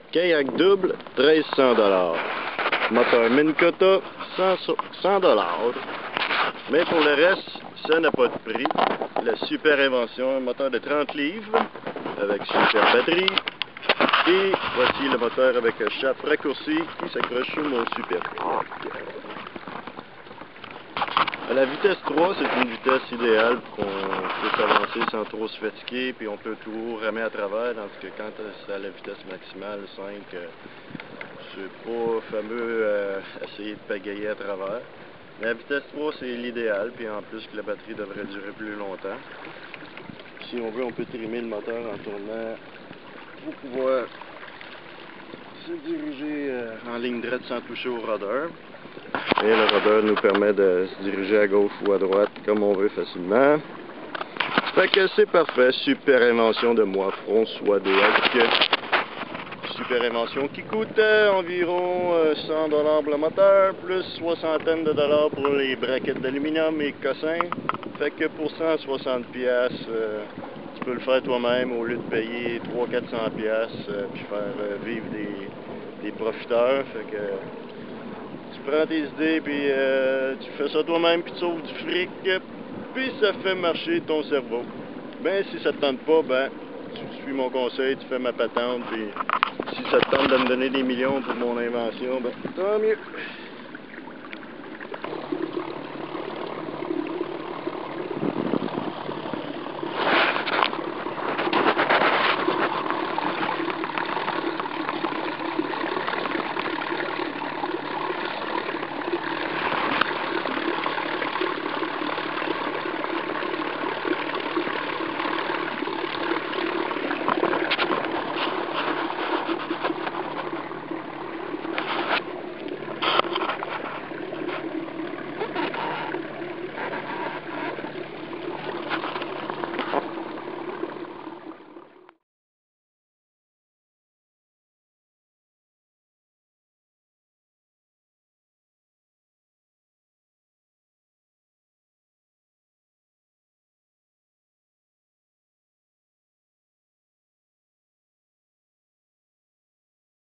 Kayak double, 1300 $. Moteur Minn Kota, 100 $. Mais pour le reste, ça n'a pas de prix. La super invention, un moteur de 30 livres avec super batterie. Et voici le moteur avec chape raccourcie qui s'accroche sur mon super kayak. À la vitesse 3, c'est une vitesse idéale pour qu'on puisse avancer sans trop se fatiguer, puis on peut tout ramer à travers, tandis que quand c'est à la vitesse maximale, 5, c'est pas fameux essayer de pagayer à travers. Mais la vitesse 3, c'est l'idéal, puis en plus que la batterie devrait durer plus longtemps. Si on veut, on peut trimmer le moteur en tournant pour pouvoir se diriger en ligne droite sans toucher au rudder. Et le rudder nous permet de se diriger à gauche ou à droite comme on veut facilement. Fait que c'est parfait. Super invention de moi, François Delac. Super invention qui coûte environ 100 $ pour le moteur, plus soixantaine de dollars pour les braquettes d'aluminium et cossins. Fait que pour 160 $, tu peux le faire toi-même au lieu de payer 300-400 $ puis faire vivre des profiteurs. Fait que tu prends tes idées, puis tu fais ça toi-même, puis tu sauves du fric, puis ça fait marcher ton cerveau. Ben, si ça te tente pas, ben, tu suis mon conseil, tu fais ma patente, puis si ça te tente de me donner des millions pour mon invention, ben, tant mieux.